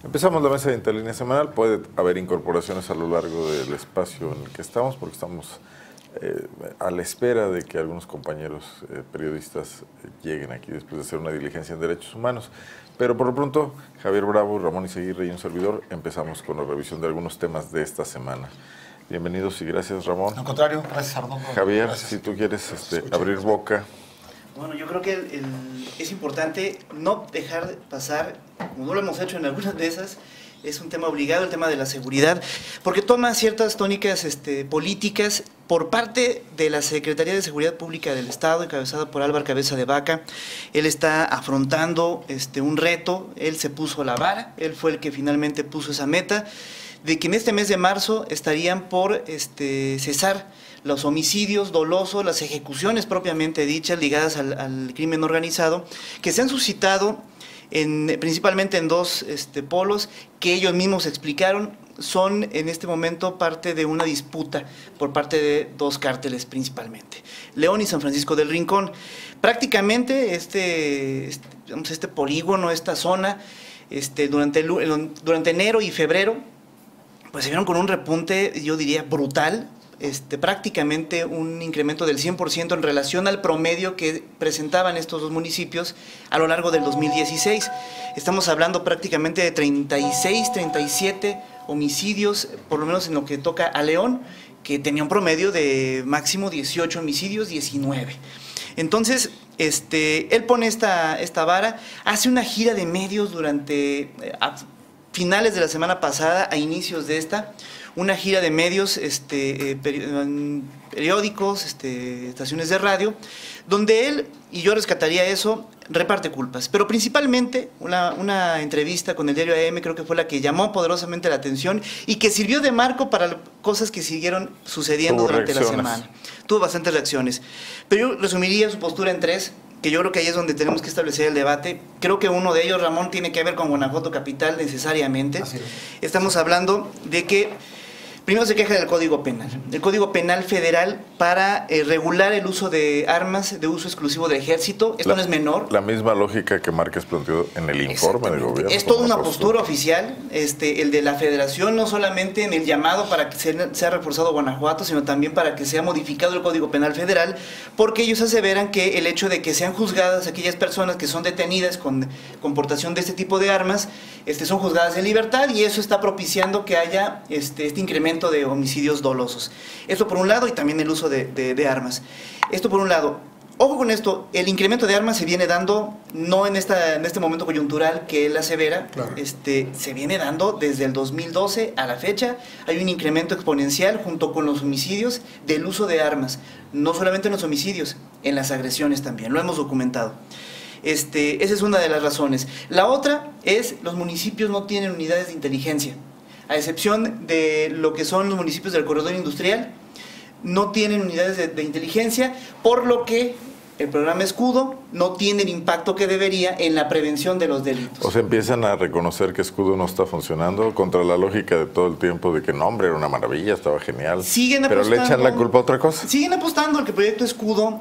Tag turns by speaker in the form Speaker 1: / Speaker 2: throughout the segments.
Speaker 1: Empezamos la mesa de Interlínea semanal. Puede haber incorporaciones a lo largo del espacio en el que estamos, porque estamos a la espera de que algunos compañeros periodistas lleguen aquí después de hacer una diligencia en derechos humanos. Pero por lo pronto, Javier Bravo, Ramón Iseguirre y un servidor, empezamos con la revisión de algunos temas de esta semana. Bienvenidos y gracias, Ramón.
Speaker 2: Al contrario, gracias, Arnoldo.
Speaker 1: Javier,
Speaker 2: gracias.
Speaker 1: si tú quieres abrir boca.
Speaker 3: Bueno, yo creo que es importante no dejar pasar, como no lo hemos hecho en algunas de esas, es un tema obligado, el tema de la seguridad, porque toma ciertas tónicas políticas por parte de la Secretaría de Seguridad Pública del Estado, encabezada por Álvaro Cabeza de Vaca. Él está afrontando un reto, él se puso la vara, él fue el que finalmente puso esa meta, de que en este mes de marzo estarían por cesar los homicidios dolosos, las ejecuciones propiamente dichas ligadas al crimen organizado, que se han suscitado principalmente en dos polos que ellos mismos explicaron son en este momento parte de una disputa por parte de dos cárteles principalmente, León y San Francisco del Rincón. Prácticamente este polígono, esta zona, durante enero y febrero, pues se vieron con un repunte, yo diría, brutal, prácticamente un incremento del 100% en relación al promedio que presentaban estos dos municipios a lo largo del 2016. Estamos hablando prácticamente de 36, 37 homicidios, por lo menos en lo que toca a León, que tenía un promedio de máximo 18 homicidios, 19. Entonces, él pone esta vara, hace una gira de medios durante finales de la semana pasada a inicios de esta, una gira de medios, periódicos, estaciones de radio, donde él, y yo rescataría eso, reparte culpas. Pero principalmente una entrevista con el diario AM creo que fue la que llamó poderosamente la atención y que sirvió de marco para cosas que siguieron sucediendo durante la semana. Tuvo bastantes reacciones. Pero yo resumiría su postura en tres, que yo creo que ahí es donde tenemos que establecer el debate. Creo que uno de ellos, Ramón, tiene que ver con Guanajuato Capital necesariamente.
Speaker 2: Así es.
Speaker 3: Estamos hablando de que primero se queja del Código Penal. El Código Penal Federal para regular el uso de armas de uso exclusivo del Ejército. Esto no es menor.
Speaker 1: La misma lógica que Márquez planteó en el informe del gobierno.
Speaker 3: Es toda una postura oficial, el de la Federación, no solamente en el llamado para que sea reforzado Guanajuato, sino también para que sea modificado el Código Penal Federal, porque ellos aseveran que el hecho de que sean juzgadas aquellas personas que son detenidas con portación de este tipo de armas, son juzgadas en libertad, y eso está propiciando que haya este incremento de homicidios dolosos. Esto por un lado, y también el uso de armas. Esto por un lado. Ojo con esto, el incremento de armas se viene dando, no en este momento coyuntural que él asevera, claro. Se viene dando desde el 2012 a la fecha. Hay un incremento exponencial junto con los homicidios del uso de armas. No solamente en los homicidios, en las agresiones también, lo hemos documentado. Esa es una de las razones. La otra es, los municipios no tienen unidades de inteligencia. A excepción de lo que son los municipios del corredor industrial, no tienen unidades de inteligencia, por lo que el programa Escudo no tiene el impacto que debería en la prevención de los delitos.
Speaker 1: O sea, empiezan a reconocer que Escudo no está funcionando contra la lógica de todo el tiempo de que no, hombre, era una maravilla, estaba genial.
Speaker 3: Siguen
Speaker 1: pero
Speaker 3: apostando,
Speaker 1: le echan la culpa a otra cosa.
Speaker 3: Siguen apostando al que el proyecto Escudo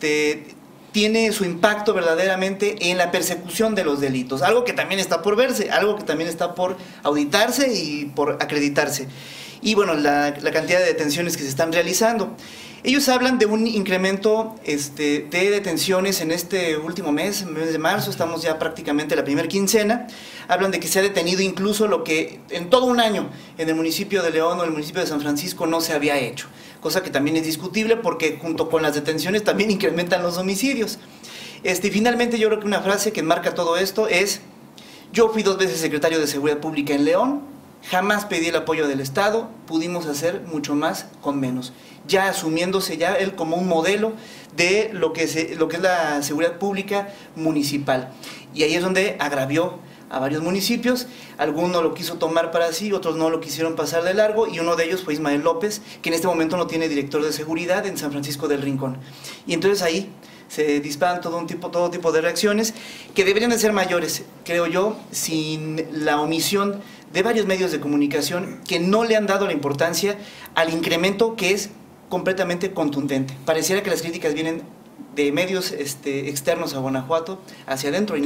Speaker 3: tiene su impacto verdaderamente en la persecución de los delitos, algo que también está por verse, algo que también está por auditarse y por acreditarse. Y bueno, la cantidad de detenciones que se están realizando. Ellos hablan de un incremento de detenciones en este último mes de marzo, estamos ya prácticamente en la primera quincena. Hablan de que se ha detenido incluso lo que en todo un año en el municipio de León o el municipio de San Francisco no se había hecho, cosa que también es discutible porque junto con las detenciones también incrementan los homicidios. Y finalmente yo creo que una frase que enmarca todo esto es: yo fui 2 veces secretario de Seguridad Pública en León, jamás pedí el apoyo del Estado, pudimos hacer mucho más con menos. Ya asumiéndose ya él como un modelo de lo que es la seguridad pública municipal. Y ahí es donde agravió a varios municipios, algunos lo quiso tomar para sí, otros no lo quisieron pasar de largo, y uno de ellos fue Ismael López, que en este momento no tiene director de seguridad en San Francisco del Rincón. Y entonces ahí se disparan todo tipo de reacciones que deberían de ser mayores, creo yo, sin la omisión de varios medios de comunicación que no le han dado la importancia al incremento que es completamente contundente. Pareciera que las críticas vienen de medios externos a Guanajuato hacia adentro y no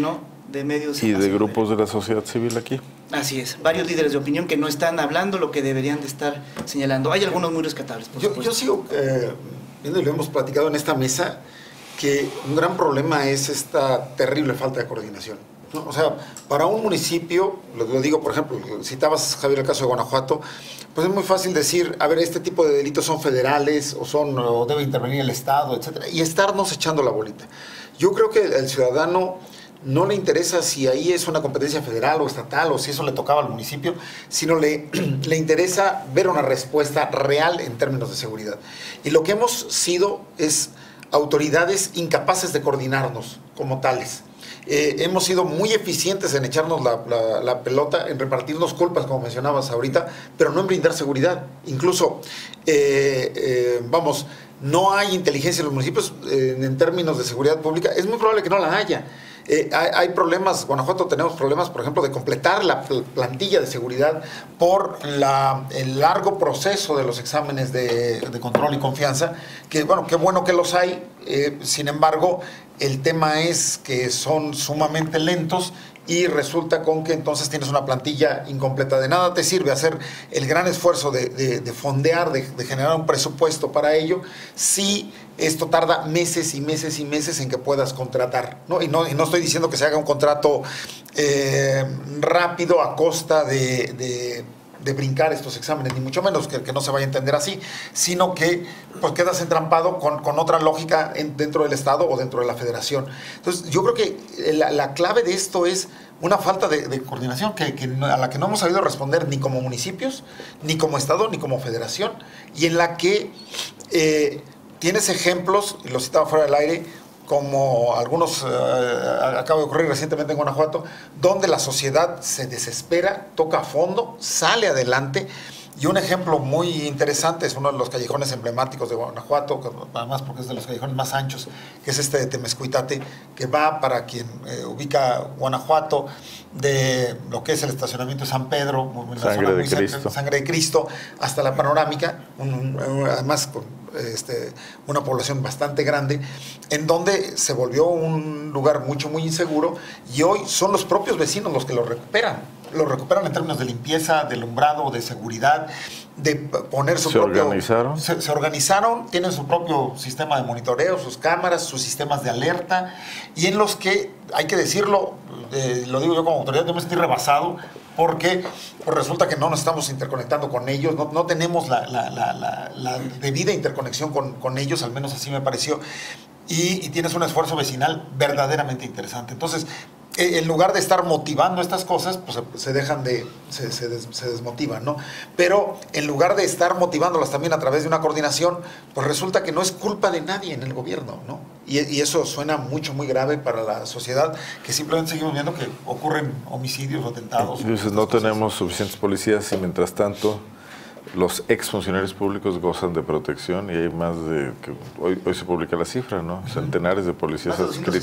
Speaker 3: de medios.
Speaker 1: Y de grupos de la sociedad civil aquí.
Speaker 3: Así es, varios líderes de opinión que no están hablando lo que deberían de estar señalando. Hay algunos muy rescatables, por supuesto.
Speaker 2: Yo sigo viendo, y lo hemos platicado en esta mesa, que un gran problema es esta terrible falta de coordinación, ¿no? O sea, para un municipio, lo digo, por ejemplo, citabas, Javier, el caso de Guanajuato, pues es muy fácil decir, a ver, este tipo de delitos son federales o debe intervenir el Estado, etcétera, y estarnos echando la bolita. Yo creo que el ciudadano no le interesa si ahí es una competencia federal o estatal o si eso le tocaba al municipio, sino le interesa ver una respuesta real en términos de seguridad. Y lo que hemos sido es autoridades incapaces de coordinarnos como tales. Hemos sido muy eficientes en echarnos la pelota, en repartirnos culpas, como mencionabas ahorita, pero no en brindar seguridad. Incluso, vamos, no hay inteligencia en los municipios en términos de seguridad pública. Es muy probable que no la haya. Hay problemas, Guanajuato tenemos problemas, por ejemplo, de completar la plantilla de seguridad por el largo proceso de los exámenes de control y confianza, que bueno, qué bueno que los hay, sin embargo, el tema es que son sumamente lentos y resulta con que entonces tienes una plantilla incompleta. De nada te sirve hacer el gran esfuerzo de fondear, de generar un presupuesto para ello, si esto tarda meses y meses y meses en que puedas contratar, ¿no? Y no estoy diciendo que se haga un contrato rápido a costa de brincar estos exámenes, ni mucho menos, que no se vaya a entender así, sino que pues quedas entrampado con otra lógica dentro del Estado o dentro de la Federación. Entonces, yo creo que la clave de esto es una falta de coordinación a la que no hemos sabido responder ni como municipios, ni como Estado, ni como Federación, y en la que tienes ejemplos, y lo citaba fuera del aire, como algunos acaba de ocurrir recientemente en Guanajuato, donde la sociedad se desespera, toca a fondo, sale adelante. Y un ejemplo muy interesante es uno de los callejones emblemáticos de Guanajuato, además porque es de los callejones más anchos, que es este de Temezcuitate, que va, para quien ubica Guanajuato, de lo que es el estacionamiento de San Pedro, Sangre de Cristo, hasta la Panorámica, además con una población bastante grande, en donde se volvió un lugar muy inseguro, y hoy son los propios vecinos los que lo recuperan en términos de limpieza, de alumbrado, de seguridad, de poner su propio...
Speaker 1: ¿Organizaron?
Speaker 2: Se organizaron, tienen su propio sistema de monitoreo, sus cámaras, sus sistemas de alerta, y en los que, hay que decirlo, lo digo yo como autoridad, yo me sentí rebasado, porque pues resulta que no nos estamos interconectando con ellos, no tenemos la debida interconexión con ellos, al menos así me pareció, y tienes un esfuerzo vecinal verdaderamente interesante. Entonces, en lugar de estar motivando estas cosas, pues se desmotivan, ¿no? Pero en lugar de estar motivándolas también a través de una coordinación, pues resulta que no es culpa de nadie en el gobierno, ¿no? Y eso suena muy grave para la sociedad, que simplemente seguimos viendo que ocurren homicidios o atentados.
Speaker 1: Dices, no tenemos suficientes policías y mientras tanto los exfuncionarios públicos gozan de protección y hay más de... Hoy se publica la cifra, ¿no? Centenares de policías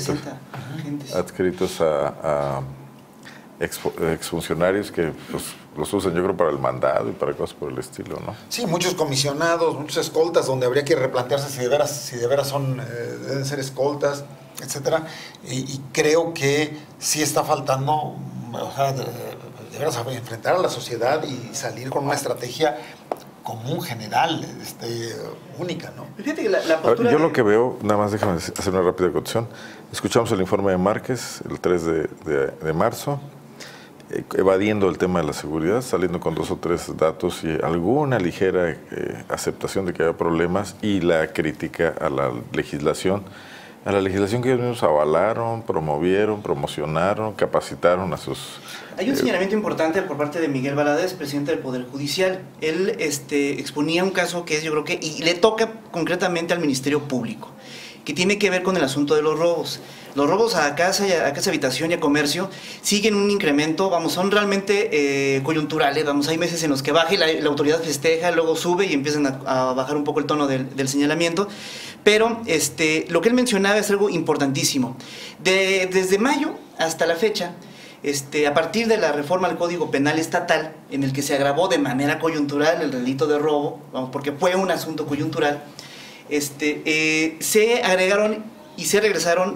Speaker 1: adscritos a exfuncionarios que pues, los usan, yo creo, para el mandado y para cosas por el estilo, ¿no?
Speaker 2: Sí, muchos comisionados, muchos escoltas, donde habría que replantearse si de veras deben ser escoltas, etcétera. Y creo que sí está faltando, o sea, de veras enfrentar a la sociedad y salir con una estrategia común, general, única, ¿no?
Speaker 3: Fíjate que la postura
Speaker 1: yo lo que veo, nada más déjame hacer una rápida acotación. Escuchamos el informe de Márquez el 3 de marzo, evadiendo el tema de la seguridad, saliendo con 2 o 3 datos y alguna ligera aceptación de que haya problemas y la crítica a la legislación que ellos mismos avalaron, promovieron, promocionaron, capacitaron a sus...
Speaker 3: Hay un señalamiento importante por parte de Miguel Valadez, presidente del Poder Judicial. Él exponía un caso que es, yo creo que, y le toca concretamente al Ministerio Público, que tiene que ver con el asunto de los robos. Los robos a casa, habitación y a comercio siguen un incremento, vamos, son realmente coyunturales, vamos, hay meses en los que baja y la autoridad festeja, luego sube y empiezan a bajar un poco el tono del señalamiento. Pero lo que él mencionaba es algo importantísimo. Desde mayo hasta la fecha, a partir de la reforma al Código Penal Estatal, en el que se agravó de manera coyuntural el delito de robo, vamos, porque fue un asunto coyuntural, se agregaron y se regresaron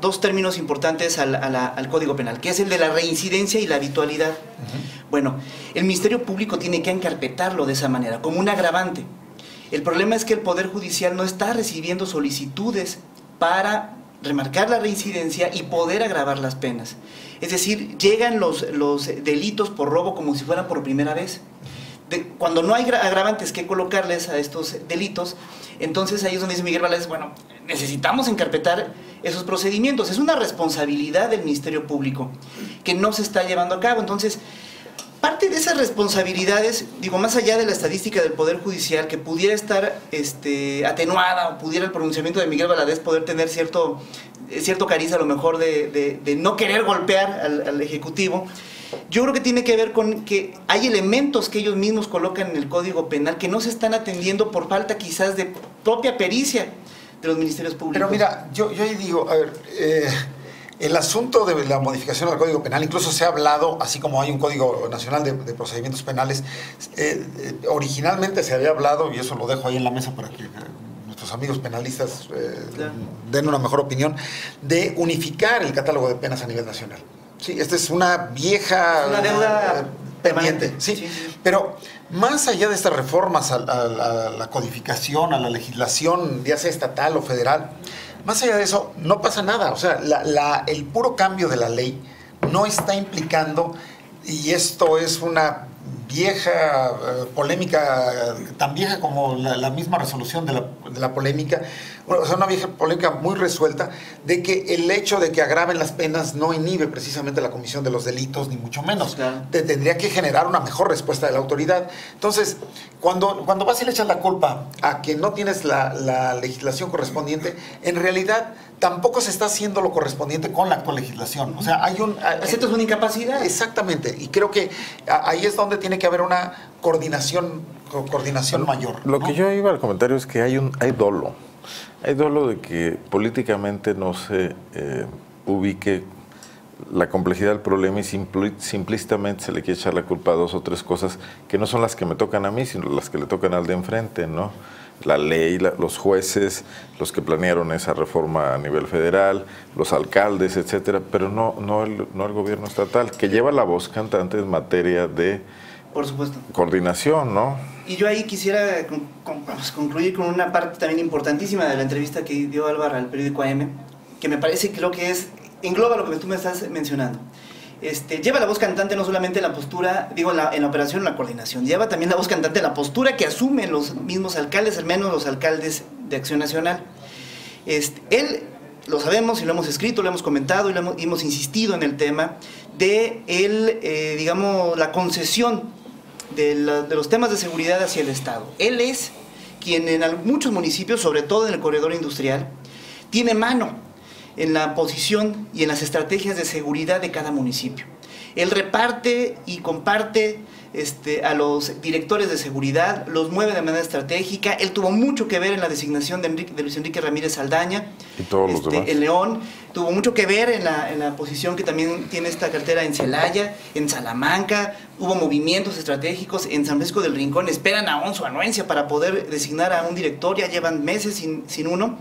Speaker 3: dos términos importantes al Código Penal, que es el de la reincidencia y la habitualidad. Bueno, el Ministerio Público tiene que encarpetarlo de esa manera, como un agravante. El problema es que el Poder Judicial no está recibiendo solicitudes para remarcar la reincidencia y poder agravar las penas. Es decir, llegan los delitos por robo como si fueran por primera vez. Cuando no hay agravantes que colocarles a estos delitos, entonces ahí es donde dice Miguel Valadez, bueno, necesitamos encarpetar esos procedimientos. Es una responsabilidad del Ministerio Público que no se está llevando a cabo. Entonces, parte de esas responsabilidades, digo, más allá de la estadística del Poder Judicial, que pudiera estar atenuada, o pudiera el pronunciamiento de Miguel Valadez poder tener cierto cariz a lo mejor de no querer golpear al Ejecutivo, yo creo que tiene que ver con que hay elementos que ellos mismos colocan en el Código Penal que no se están atendiendo por falta quizás de propia pericia de los ministerios públicos.
Speaker 2: Pero mira, yo ahí digo, a ver, el asunto de la modificación del Código Penal, incluso se ha hablado, así como hay un Código Nacional de Procedimientos Penales, originalmente se había hablado, y eso lo dejo ahí en la mesa para que nuestros amigos penalistas
Speaker 3: claro,
Speaker 2: den una mejor opinión, de unificar el catálogo de penas a nivel nacional. Sí, esta es una vieja...
Speaker 3: Es una deuda
Speaker 2: pendiente. Sí.
Speaker 3: Sí, sí.
Speaker 2: Pero más allá de estas reformas a la codificación, a la legislación, ya sea estatal o federal, más allá de eso, no pasa nada. O sea, el puro cambio de la ley no está implicando, y esto es una vieja polémica, tan vieja como la misma resolución de la polémica, o sea, una vieja polémica muy resuelta, de que el hecho de que agraven las penas no inhibe precisamente la comisión de los delitos, ni mucho menos.
Speaker 3: Claro.
Speaker 2: Tendría que generar una mejor respuesta de la autoridad. Entonces, cuando vas y le echas la culpa a que no tienes la legislación correspondiente, en realidad tampoco se está haciendo lo correspondiente con la actual legislación. O sea, hay un...
Speaker 3: Esto es una incapacidad.
Speaker 2: Exactamente. Y creo que ahí es donde tiene que haber una coordinación mayor,
Speaker 1: Lo
Speaker 2: ¿no?
Speaker 1: que yo iba al comentario es que hay dolo. Hay dolo de que políticamente no se ubique la complejidad del problema y simplistamente se le quiere echar la culpa a dos o tres cosas que no son las que me tocan a mí, sino las que le tocan al de enfrente, ¿no? La ley, los jueces, los que planearon esa reforma a nivel federal, los alcaldes, etcétera, pero no el gobierno estatal, que lleva la voz cantante en materia de
Speaker 3: Por supuesto.
Speaker 1: coordinación, ¿no?
Speaker 3: Y yo ahí quisiera concluir con una parte también importantísima de la entrevista que dio Álvaro al periódico AM, que me parece, creo que engloba lo que tú me estás mencionando. Lleva la voz cantante no solamente en la postura, en la operación, en la coordinación, lleva también la voz cantante en la postura que asumen los mismos alcaldes, al menos los alcaldes de Acción Nacional. Él, lo sabemos y lo hemos escrito, lo hemos comentado y hemos insistido en el tema de la concesión de los temas de seguridad hacia el Estado. Él es quien en muchos municipios, sobre todo en el corredor industrial, tiene mano en la posición y en las estrategias de seguridad de cada municipio. Él reparte y comparte a los directores de seguridad, los mueve de manera estratégica. Él tuvo mucho que ver en la designación de Luis Enrique Ramírez Saldaña,
Speaker 1: y todos los demás.
Speaker 3: en León. Tuvo mucho que ver en la posición que también tiene esta cartera en Celaya, en Salamanca. Hubo movimientos estratégicos en San Francisco del Rincón. Esperan aún su anuencia para poder designar a un director. Ya llevan meses sin uno.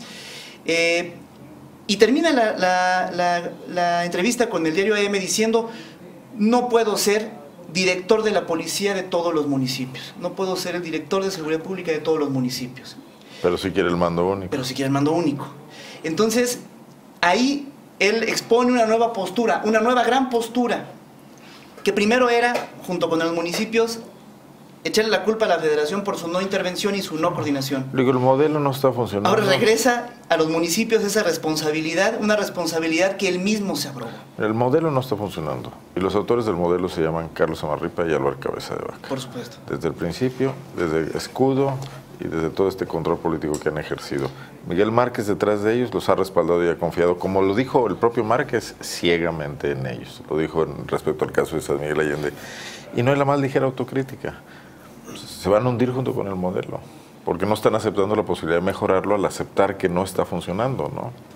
Speaker 3: Y termina la entrevista con el diario AM diciendo: no puedo ser director de la policía de todos los municipios, no puedo ser el director de seguridad pública de todos los municipios.
Speaker 1: Pero si quiere el mando único.
Speaker 3: Pero si quiere el mando único. Entonces, ahí él expone una nueva postura, una nueva gran postura, que primero era, junto con los municipios, echarle la culpa a la federación por su no intervención y su no coordinación.
Speaker 1: Digo, el modelo no está funcionando.
Speaker 3: Ahora regresa a los municipios esa responsabilidad, una responsabilidad que él mismo se abrogó.
Speaker 1: El modelo no está funcionando. Y los autores del modelo se llaman Carlos Amarripa y Álvaro Cabeza de Vaca.
Speaker 3: Por supuesto.
Speaker 1: Desde el principio, desde Escudo y desde todo este control político que han ejercido. Miguel Márquez detrás de ellos los ha respaldado y ha confiado, como lo dijo el propio Márquez, ciegamente en ellos. Lo dijo respecto al caso de San Miguel Allende. Y no es la más ligera autocrítica. Se van a hundir junto con el modelo, porque no están aceptando la posibilidad de mejorarlo al aceptar que no está funcionando, ¿no?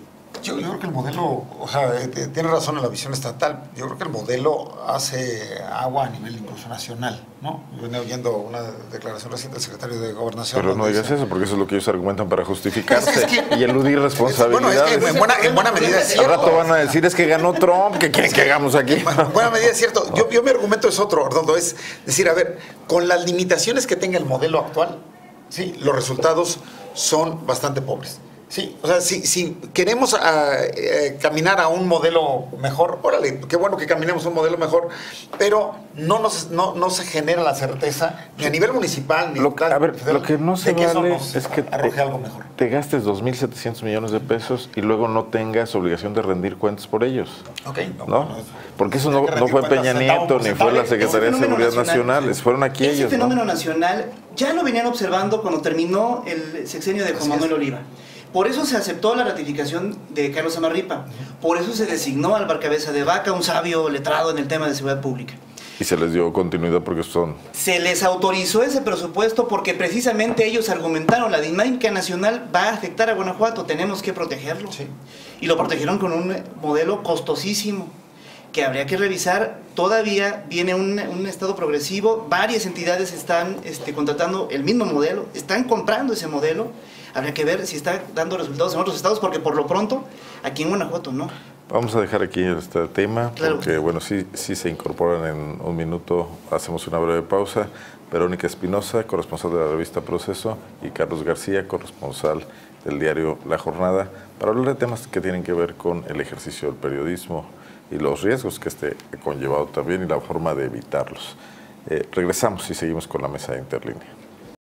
Speaker 2: Yo creo que el modelo, o sea, tiene razón en la visión estatal. Yo creo que el modelo hace agua a nivel incluso nacional, ¿no? Yo venía oyendo una declaración reciente del secretario de Gobernación.
Speaker 1: Pero no digas eso, porque eso es lo que ellos argumentan para justificarse y eludir responsabilidades.
Speaker 2: Bueno, es que en buena medida es cierto.
Speaker 1: Al rato van a decir, es que ganó Trump, ¿qué quieren que hagamos aquí?
Speaker 2: En buena medida es cierto. Yo mi argumento es otro, Ordondo, es decir, a ver, con las limitaciones que tenga el modelo actual, sí, los resultados son bastante pobres. Sí, o sea, si queremos caminar a un modelo mejor, órale, qué bueno que caminemos a un modelo mejor, pero no se genera la certeza ni a nivel municipal ni
Speaker 1: local. A ver, lo que no se vale es que
Speaker 2: arroje algo mejor.
Speaker 1: Te gastes 2.700 millones de pesos y luego no tengas obligación de rendir cuentas por ellos.
Speaker 2: Ok,
Speaker 1: ¿no? Porque eso no fue Peña Nieto ni fue la Secretaría de Seguridad Nacional, fueron aquí ellos.
Speaker 3: Ese fenómeno nacional ya lo venían observando cuando terminó el sexenio de Juan Manuel Oliva. Por eso se aceptó la ratificación de Carlos Amarripa. Por eso se designó a Álvaro Cabeza de Vaca, un sabio letrado en el tema de seguridad pública.
Speaker 1: Y se les dio continuidad porque son...
Speaker 3: Se les autorizó ese presupuesto porque precisamente ellos argumentaron la dinámica nacional va a afectar a Guanajuato, tenemos que protegerlo.
Speaker 2: Sí.
Speaker 3: Y lo protegieron con un modelo costosísimo que habría que revisar. Todavía viene un estado progresivo, varias entidades están contratando el mismo modelo, están comprando ese modelo. Habría que ver si está dando resultados en otros estados, porque por lo pronto, aquí en Guanajuato no.
Speaker 1: Vamos a dejar aquí este tema,
Speaker 3: claro.
Speaker 1: Porque bueno, sí se incorporan en un minuto, hacemos una breve pausa. Verónica Espinosa, corresponsal de la revista Proceso, y Carlos García, corresponsal del diario La Jornada, para hablar de temas que tienen que ver con el ejercicio del periodismo y los riesgos que ha conllevado también y la forma de evitarlos. Regresamos y seguimos con la mesa de Interlínea.